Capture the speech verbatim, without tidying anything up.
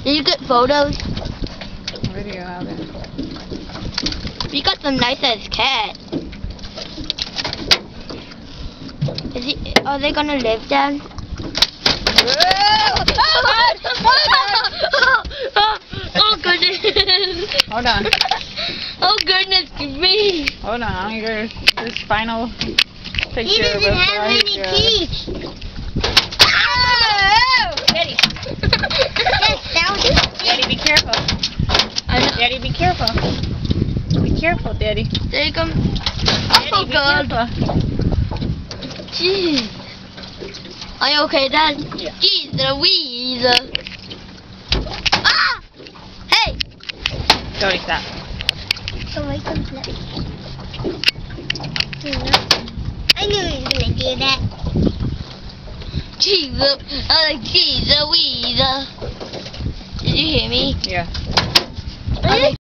Did you get photos? Video of it. You got some nice ass cat. Is he, are they gonna live down? Oh, oh goodness! Hold on. Oh goodness me! Hold on. Here's this final picture. He doesn't before have I any go. teeth. Daddy. Yes, that was it. Daddy, be careful. I know. Daddy, be careful. Be careful, Daddy. There you come. Daddy, Oh be god. careful. Jeez. Are you okay, Dad? Yeah. Jeez Louise. Ah! Hey! Cody, stop. So wait a minute. I knew he was gonna do that. Jeez, I was like, jeez Louise. Did you hear me? Yeah. I was like,